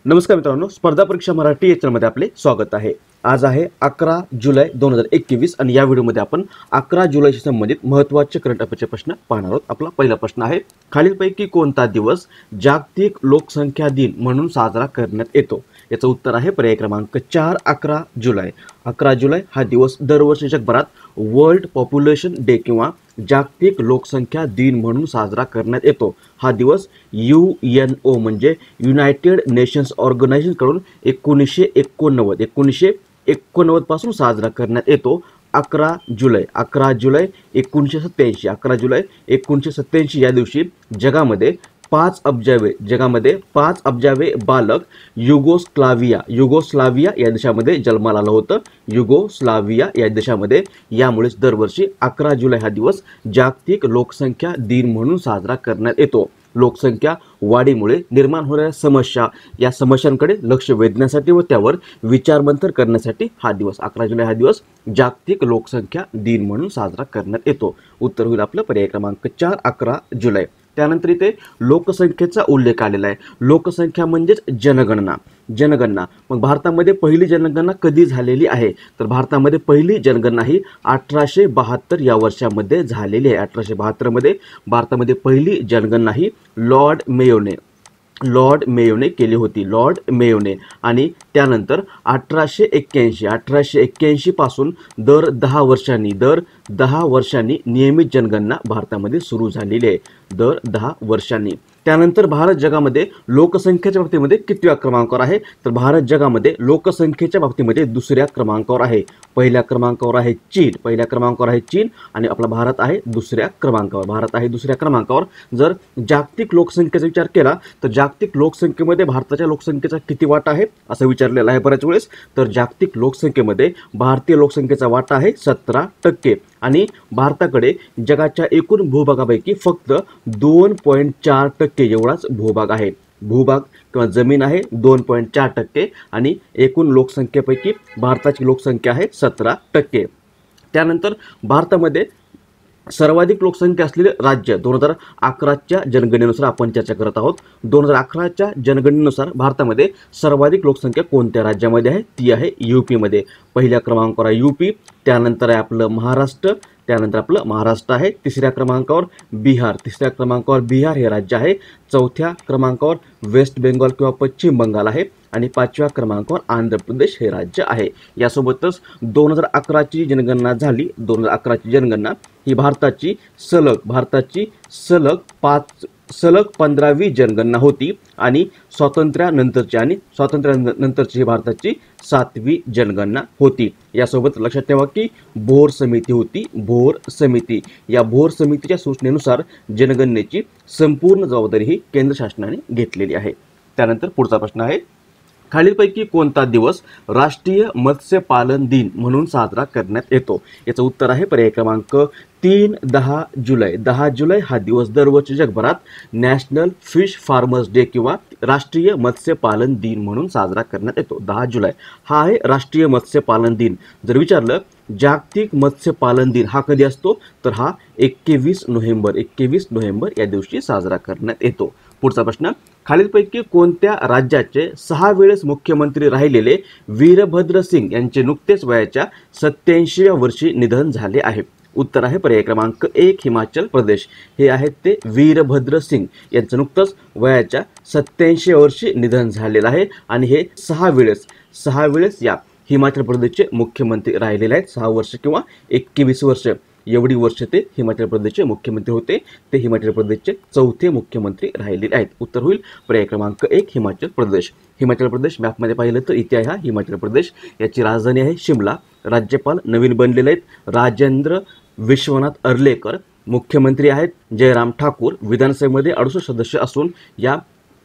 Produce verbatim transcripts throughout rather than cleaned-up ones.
नमस्कार मित्रांनो, स्पर्धा परीक्षा मराठी या चॅनलमध्ये आपले स्वागत आहे। आज आहे अकरा जुलै दोन हजार एकवीस आणि या व्हिडिओमध्ये आपण अकरा जुलैशी संबंधित महत्त्वाचे करंट अफेअरचे प्रश्न पाहणार आहोत। आपला पहिला प्रश्न आहे, खालीलपैकी कोणता दिवस जागतिक लोकसंख्या दिन म्हणून साजरा करण्यात येतो? याचं उत्तर आहे पर्याय क्रमांक चार अकरा जुलै। अकरा जुलै हा दिवस दरवर्षी जगभरात वर्ल्ड पॉप्युलेशन डे किंवा जागतिक लोकसंख्या दिन म्हणून साजरा करण्यात येतो। हा दिवस यू एन ओ म्हणजे युनायटेड नेशन्स ऑर्गनायझेशन कडून एकोणीसशे एकोणनव्वद एकोणीसशे एकोणनव्वद पासून साजरा करण्यात येतो। अकरा जुलै अकरा जुलै एकोणीसशे सत्त्याऐंशी अकरा जुलै एकोणीसशे सत्त्याऐंशी या दिवशी जगामध्ये पाच अब्जावे जगामध्ये पाच अब्जावे बालक युगोस्लाविया युगोस्लाविया या देशामध्ये जन्माला आलं होतं। युगोस्लाविया या देशामध्ये यामुळेच दरवर्षी अकरा जुलै हा दिवस जागतिक लोकसंख्या दिन म्हणून साजरा करण्यात येतो। लोकसंख्या वाढीमुळे निर्माण होणाऱ्या समस्या या समस्यांकडे लक्ष वेधण्यासाठी व त्यावर विचारमंथन करण्यासाठी हा दिवस अकरा जुलै हा दिवस जागतिक लोकसंख्या दिन म्हणून साजरा करण्यात येतो। उत्तर होईल आपलं पर्याय क्रमांक चार अकरा जुलै। त्यानंतर इथे लोकसंख्येचा उल्लेख आलेला आहे। लोकसंख्या म्हणजेच जनगणना जनगणना मग भारतामध्ये पहिली जनगणना कधी झालेली आहे? तर भारतामध्ये पहिली जनगणना ही अठराशे बहात्तर या वर्षामध्ये झालेली आहे। अठराशे बहात्तर मध्ये भारतामध्ये पहिली जनगणना ही लॉर्ड मेयोने लॉर्ड मेयोने केली होती लॉर्ड मेयोने आणि त्यानंतर अठराशे एक्क्याऐंशी अठराशे एक्क्याऐंशी पासून दर दहा वर्षांनी दर दहा वर्षांनी नियमित जनगणना भारतामध्ये सुरू झालेली आहे। दर दहा वर्षांनी त्यानंतर भारत जगामध्ये लोकसंख्येच्या बाबतीमध्ये कितव्या क्रमांकावर आहे? तर भारत जगामध्ये लोकसंख्येच्या बाबतीमध्ये दुसऱ्या क्रमांकावर आहे। पहिल्या क्रमांकावर आहे चीन पहिल्या क्रमांकावर आहे चीन आणि आपला भारत आहे दुसऱ्या क्रमांकावर भारत आहे दुसऱ्या क्रमांकावर। जर जागतिक लोकसंख्येचा विचार केला तर जागतिक लोकसंख्येमध्ये भारताच्या लोकसंख्येचा किती वाटा आहे असं विचारलेलं आहे बऱ्याच वेळेस। तर जागतिक लोकसंख्येमध्ये भारतीय लोकसंख्येचा वाटा आहे सतरा टक्के आणि भारताकडे जगाच्या एकूण भूभागापैकी फक्त दोन पॉईंट चार टक्के एवढाच भूभाग आहे। भूभाग किंवा जमीन आहे दोन पॉईंट चार टक्के आणि एकूण लोकसंख्येपैकी भारताची लोकसंख्या आहे सतरा टक्के। त्यानंतर भारतामध्ये सर्वाधिक लोकसंख्या असलेले राज्य दोन हजार अकराच्या जनगणनेनुसार आपण चर्चा करत आहोत। दोन हजार अकराच्या जनगणनेनुसार भारतामध्ये सर्वाधिक लोकसंख्या कोणत्या राज्यामध्ये आहे? ती आहे यूपीमध्ये। पहिल्या क्रमांकावर आहे यूपी, त्यानंतर आहे आपलं महाराष्ट्र त्यानंतर आपलं महाराष्ट्र आहे। तिसऱ्या क्रमांकावर बिहार तिसऱ्या क्रमांकावर बिहार हे राज्य आहे। चौथ्या क्रमांकावर वेस्ट बेंगॉल किंवा पश्चिम बंगाल आहे आणि पाचव्या क्रमांकावर आंध्र प्रदेश हे राज्य आहे। यासोबतच दोन हजार अकराची जनगणना झाली। दोन हजार अकराची जनगणना ही भारताची सलग भारताची सलग पाच सलग पंधरावी जनगणना होती आणि स्वातंत्र्यानंतरची आणि स्वातंत्र्यानंतरची ही भारताची सातवी जनगणना होती। यासोबत लक्षात ठेवा की भोर समिती होती भोर समिती या भोर समितीच्या सूचनेनुसार जनगणनेची संपूर्ण जबाबदारी ही केंद्र शासनाने घेतलेली आहे। त्यानंतर पुढचा प्रश्न आहे, खालीलपैकी कोणता दिवस राष्ट्रीय मत्स्यपालन दिन म्हणून साजरा करण्यात येतो? याचं उत्तर आहे पर्याय क्रमांक तीन दहा जुलै दहा जुलै हा दिवस दरवर्षी जगभरात नॅशनल फिश फार्मर्स डे किंवा राष्ट्रीय मत्स्यपालन दिन म्हणून साजरा करण्यात येतो। दहा जुलै हा आहे राष्ट्रीय मत्स्यपालन दिन। जर विचारलं जागतिक मत्स्यपालन दिन हा कधी असतो तर हा एकवीस नोव्हेंबर एकवीस नोव्हेंबर या दिवशी साजरा करण्यात येतो। पुढचा प्रश्न, खालीलपैकी कोणत्या राज्याचे सहा वेळेस मुख्यमंत्री राहिलेले वीरभद्र सिंग यांचे नुकतेच वयाच्या सत्याऐंशीव्या वर्षी निधन झाले आहे? उत्तर आहे पर्याय क्रमांक एक हिमाचल प्रदेश। हे आहेत ते वीरभद्र सिंग यांचं नुकतंच वयाच्या सत्याऐंशीव्या वर्षी निधन झालेलं आहे आणि हे सहा वेळेस सहा वेळेस या हिमाचल प्रदेशचे मुख्यमंत्री राहिलेले आहेत। सहा वर्ष किंवा एकवीस वर्ष एवढी वर्ष ते हिमाचल प्रदेशचे मुख्यमंत्री होते। ते हिमाचल प्रदेशचे चौथे मुख्यमंत्री राहिलेले आहेत। उत्तर होईल पर्याय क्रमांक एक हिमाचल प्रदेश। हिमाचल प्रदेश मॅपमध्ये पाहिलं तर इथे आहे हा हिमाचल प्रदेश। याची राजधानी आहे शिमला। राज्यपाल नवीन बनलेले आहेत राजेंद्र विश्वनाथ अर्लेकर। मुख्यमंत्री आहेत जयराम ठाकूर। विधानसभेमध्ये अडुसष्ट सदस्य असून या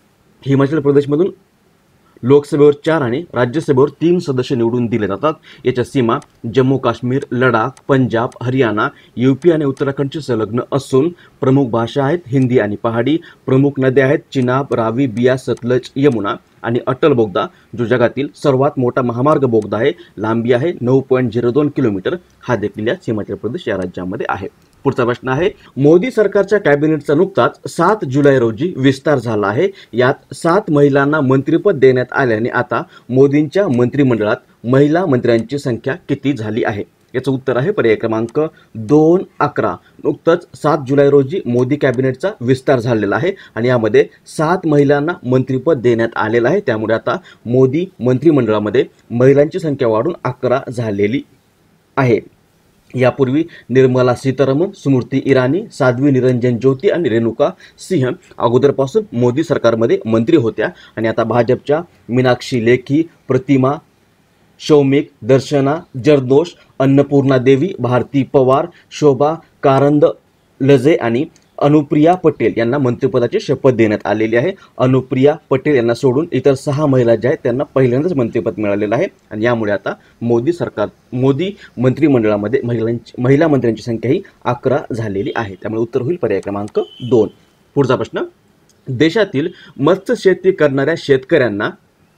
हिमाचल प्रदेशमधून लोकसभेवर चार आणि राज्यसभेवर तीन सदस्य निवडून दिले जातात। याच्या सीमा जम्मू काश्मीर, लडाख, पंजाब, हरियाणा, यूपी आणि उत्तराखंडशी संलग्न असून प्रमुख भाषा आहेत हिंदी आणि पहाडी। प्रमुख नद्या आहेत चिनाब, रावी, बियास, सतलज, यमुना। आणि अटल बोगदा जो जगातील सर्वात मोठा महामार्ग बोगदा आहे, लांबी आहे नऊ पॉईंट झिरो दोन किलोमीटर, हा देखील या हिमाचल प्रदेश या राज्यामध्ये आहे. पुढचा प्रश्न आहे, मोदी सरकारच्या कॅबिनेटचा नुकताच सात जुलै रोजी विस्तार झाला आहे. यात सात महिलांना मंत्रिपद देण्यात आल्याने आता मोदींच्या मंत्रिमंडळात महिला मंत्र्यांची संख्या किती झाली आहे? याचं उत्तर आहे पर्याय क्रमांक दोन अकरा. नुकतंच सात जुलै रोजी मोदी कॅबिनेटचा विस्तार झालेला आहे आणि यामध्ये सात महिलांना मंत्रिपद देण्यात आलेलं आहे. त्यामुळे आता मोदी मंत्रिमंडळामध्ये महिलांची संख्या वाढून अकरा झालेली आहे. यापूर्वी निर्मला सीतारामन, स्मृती इराणी, साध्वी निरंजन ज्योती आणि रेणुका सिंह अगोदरपासून मोदी सरकारमध्ये मंत्री होत्या आणि आता भाजपच्या मीनाक्षी लेखी, प्रतिमा शौमिक, दर्शना जरदोश, अन्नपूर्णा देवी, भारती पवार, शोभा कारंदलजे आणि अनुप्रिया पटेल यांना मंत्रिपदाची शपथ देण्यात आलेली आहे. अनुप्रिया पटेल यांना सोडून इतर सहा महिला ज्या आहेत त्यांना पहिल्यांदाच मंत्रिपद मिळालेलं आहे आणि यामुळे आता मोदी सरकार मोदी मंत्रिमंडळामध्ये महिलांची महिला मंत्र्यांची संख्या ही अकरा झालेली आहे. त्यामुळे उत्तर होईल पर्याय क्रमांक दोन. पुढचा प्रश्न, देशातील मत्स्यशेती करणाऱ्या शेतकऱ्यांना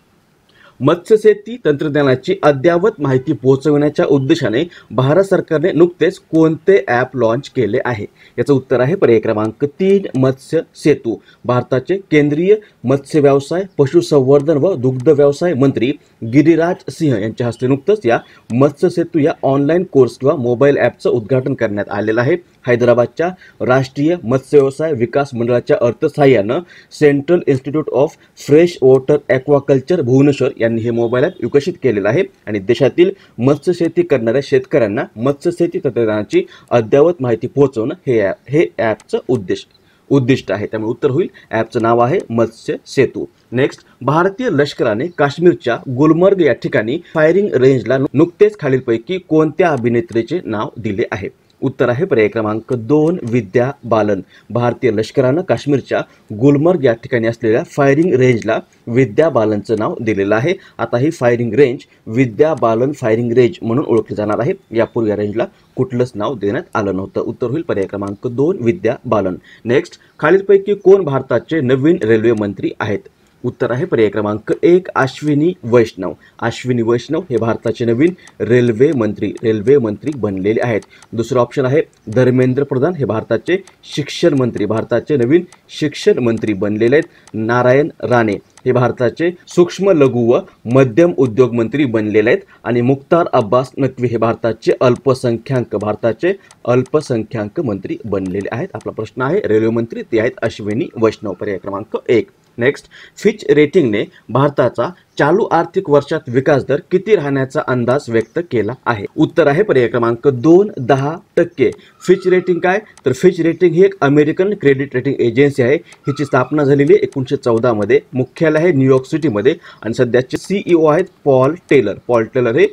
मत्स्यशेती तंत्रज्ञानाची अद्ययावत माहिती पोहोचवण्याच्या उद्देशाने भारत सरकारने नुकतेच कोणते ॲप लॉन्च केले आहे? याचं उत्तर आहे पर्याय क्रमांक तीन, मत्स्य सेतू. भारताचे केंद्रीय मत्स्य व्यवसाय, पशुसंवर्धन व दुग्ध व्यवसाय मंत्री गिरिराज सिंह यांच्या हस्ते नुकतंच या मत्स्य सेतू या ऑनलाईन कोर्स किंवा मोबाईल ॲपचं उद्घाटन करण्यात आलेलं आहे. हैदराबादच्या राष्ट्रीय मत्स्य व्यवसाय विकास मंडळाच्या अर्थसहाय्यानं central institute of fresh water aquaculture Bhubaneswar यांनी हे मोबाईल ॲप विकसित केलेलं आहे आणि देशातील मत्स्यशेती करणाऱ्या शेतकऱ्यांना मत्स्यशेती तंत्रज्ञानाची अद्ययावत माहिती पोहोचवणं हे ॲप हे ॲपचं उद्देश उद्दिष्ट आहे. त्यामुळे उत्तर होईल, ॲपचं नाव आहे मत्स्य सेतू. नेक्स्ट, भारतीय लष्कराने काश्मीरच्या गुलमर्ग या ठिकाणी फायरिंग रेंजला नुकतेच खालीलपैकी कोणत्या अभिनेत्रीचे नाव दिले आहे? उत्तर आहे पर्याय क्रमांक दोन, विद्या बालन. भारतीय लष्करानं काश्मीरच्या गुलमर्ग या ठिकाणी असलेल्या फायरिंग रेंजला विद्या बालनचं नाव दिलेलं आहे. आता ही firing range Vidya Balan firing range म्हणून ओळखली जाणार आहे. यापूर्वी या रेंजला कुठलंच नाव देण्यात आलं नव्हतं. उत्तर होईल पर्याय क्रमांक दोन, विद्या बालन. नेक्स्ट, खालीलपैकी कोण भारताचे नवीन रेल्वे मंत्री आहेत? उत्तर आहे पर्याय क्रमांक एक, अश्विनी वैष्णव. अश्विनी वैष्णव हे भारताचे नवीन रेल्वे मंत्री रेल्वे मंत्री बनलेले आहेत. दुसरं ऑप्शन आहे धर्मेंद्र प्रधान, हे भारताचे शिक्षण मंत्री भारताचे नवीन शिक्षण मंत्री बनलेले आहेत. नारायण राणे हे भारताचे सूक्ष्म लघु व मध्यम उद्योग मंत्री बनलेले आहेत आणि मुख्तार अब्बास नक्वी हे भारताचे अल्पसंख्याक भारताचे अल्पसंख्याक मंत्री बनलेले आहेत. आपला प्रश्न आहे रेल्वे मंत्री ते आहेत अश्विनी वैष्णव, पर्याय क्रमांक एक. नेक्स्ट, फिच रेटिंगने भारताचा चालू आर्थिक वर्षात विकास दर किती राहण्याचा अंदाज व्यक्त केला आहे? उत्तर आहे पर्याय क्रमांक दोन, दहा टक्के. फिच रेटिंग काय, तर फिच रेटिंग ही एक अमेरिकन क्रेडिट रेटिंग एजन्सी आहे. हिची स्थापना झालेली आहे एकोणीसशे चौदा मध्ये. मुख्यालय आहे न्यूयॉर्क सिटीमध्ये आणि सध्याचे सीईओ आहेत पॉल टेलर. पॉल टेलर हे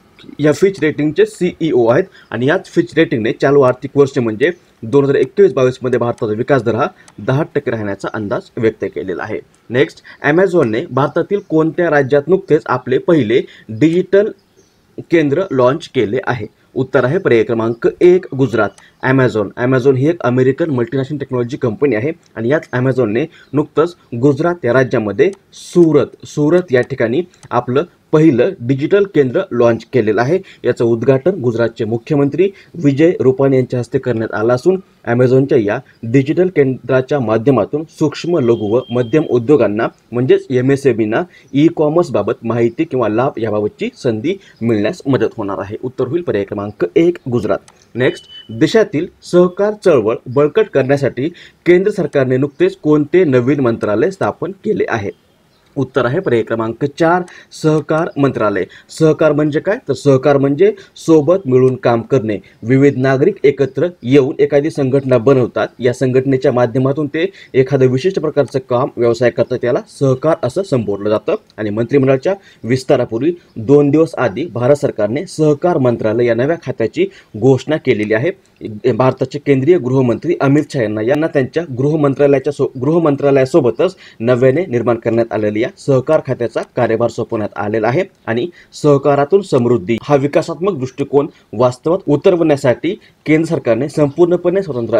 या फिच रेटिंगचे सीईओ आहेत आणि याच फिच रेटिंगने चालू आर्थिक वर्ष म्हणजे दोन हजार एकवीस बावीस मध्ये भारताचा विकास दर हा दहा टक्के राहण्याचा अंदाज व्यक्त केलेला आहे. नेक्स्ट, ॲमेझॉनने भारतातील कोणत्या राज्यात नुकतेच आपले पहिले डिजिटल केंद्र लॉन्च केले आहे? उत्तर आहे पर्याय क्रमांक एक, गुजरात. ॲमेझॉन ॲमेझॉन ही एक अमेरिकन मल्टीनॅशनल टेक्नॉलॉजी कंपनी आहे आणि याच ॲमेझॉनने नुकतंच गुजरात या राज्यामध्ये सुरत सुरत या ठिकाणी आपलं पहिलं डिजिटल केंद्र लॉन्च केलेलं आहे. याचं उद्घाटन गुजरातचे मुख्यमंत्री विजय रुपानी यांच्या हस्ते करण्यात आलं असून ॲमेझॉनच्या या डिजिटल केंद्राच्या माध्यमातून सूक्ष्म लघु व मध्यम उद्योगांना म्हणजेच एम एस एम ईना ई कॉमर्सबाबत माहिती किंवा लाभ याबाबतची संधी मिळण्यास मदत होणार आहे. उत्तर होईल पर्याय क्रमांक एक, गुजरात. नेक्स्ट, देशातील सहकार चळवळ बळकट करण्यासाठी केंद्र सरकारने नुकतेच कोणते नवीन मंत्रालय स्थापन केले आहे? उत्तर आहे पर्याय क्रमांक चार, सहकार मंत्रालय. सहकार म्हणजे काय, तर सहकार म्हणजे सोबत मिळून काम करणे. विविध नागरिक एकत्र येऊन एखादी संघटना बनवतात. या संघटनेच्या माध्यमातून ते एखादं विशिष्ट प्रकारचं काम व्यवसाय करतात. त्याला सहकार असं संबोधलं जातं आणि मंत्रिमंडळाच्या विस्तारापूर्वी दोन दिवस आधी भारत सरकारने सहकार मंत्रालय या नव्या खात्याची घोषणा केलेली आहे. भारताचे केंद्रीय गृहमंत्री अमित शहा यांना यांना त्यांच्या गृह मंत्रालयाच्या सो गृह मंत्रालयासोबतच नव्याने निर्माण करण्यात आलेल्या सहकार खात्याचा कार्यभार सोपवण्यात आलेला आहे आणि सहकारातून समृद्धी हा विकासात्मक दृष्टिकोन वास्तवात उतरवण्यासाठी केंद्र सरकारने संपूर्णपणे स्वतंत्र अशा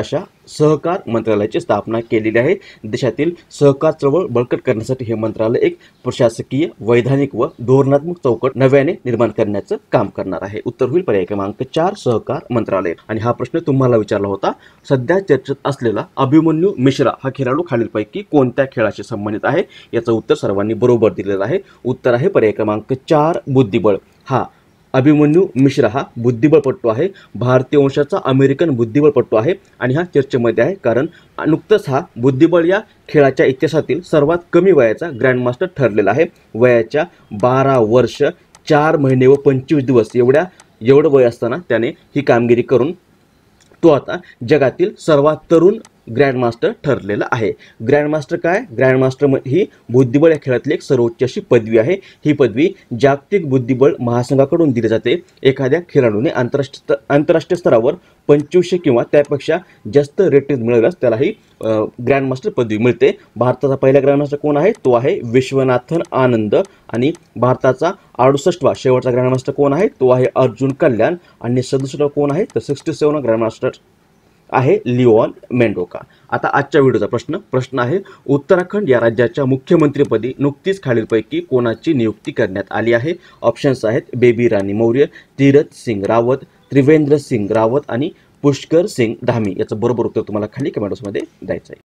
सहकार मंत्रालयाची स्थापना केलेली आहे। देशातील सहकार चळवळ बळकट करण्यासाठी हे मंत्रालय एक प्रशासकीय, वैधानिक व धोरणात्मक चौकट नव्याने निर्माण करण्याचं काम करणार आहे। उत्तर होईल पर्याय क्रमांक चार, सहकार मंत्रालय। आणि हा प्रश्न तुम्हाला विचारला होता, सध्या चर्चेत असलेला अभिमन्यू मिश्रा हा खेळाडू खालीलपैकी कोणत्या खेळाशी संबंधित आहे? याचं उत्तर सर्वांनी बरोबर दिलेलं आहे। उत्तर आहे पर्याय क्रमांक चार, बुद्धिबळ। हा अभिमन्यू मिश्रा हा बुद्धिबळपटू आहे, भारतीय वंशाचा अमेरिकन बुद्धिबळपटू आहे आणि हा चर्चेमध्ये आहे कारण नुकतंच हा बुद्धिबळ या खेळाच्या इतिहासातील सर्वात कमी वयाचा ग्रँडमास्टर ठरलेला आहे। वयाच्या बारा वर्ष चार महिने व पंचवीस दिवस एवढ्या एवढं वय असताना त्याने ही कामगिरी करून तो आता जगातील सर्वात तरुण ग्रँडमास्टर ठरलेला आहे। ग्रँडमास्टर काय? ग्रँडमास्टर ही बुद्धिबळ या खेळातली एक सर्वोच्च अशी पदवी आहे। ही पदवी जागतिक बुद्धिबळ महासंघाकडून दिली जाते। एखाद्या खेळाडूने आंतरराष्ट्रीय आंतरराष्ट्रीय स्तरावर पंचवीसशे किंवा त्यापेक्षा जास्त रेटिंग मिळवल्यास त्याला ही ग्रँडमास्टर पदवी मिळते। भारताचा पहिला ग्रँडमास्टर कोण आहे? तो आहे विश्वनाथन आनंद। आणि भारताचा अडुसष्टवा शेवटचा ग्रँडमास्टर कोण आहे? तो आहे अर्जुन कल्याण। आणि सदुसष्टवा कोण आहे? तर सिक्स्टी सेवन ग्रँडमास्टर आहे लिओन मेंडोका। आता आजच्या व्हिडिओचा प्रश्न प्रश्न आहे, उत्तराखंड या राज्याच्या मुख्यमंत्रीपदी नुकतीच खालीलपैकी कोणाची नियुक्ती करण्यात आली आहे? ऑप्शन्स आहेत बेबी राणी मौर्य, तीरथ सिंग रावत, त्रिवेंद्र सिंग रावत आणि पुष्कर सिंग धामी। याचं बरोबर उत्तर तुम्हाला खाली कमेंट्समध्ये द्यायचं आहे।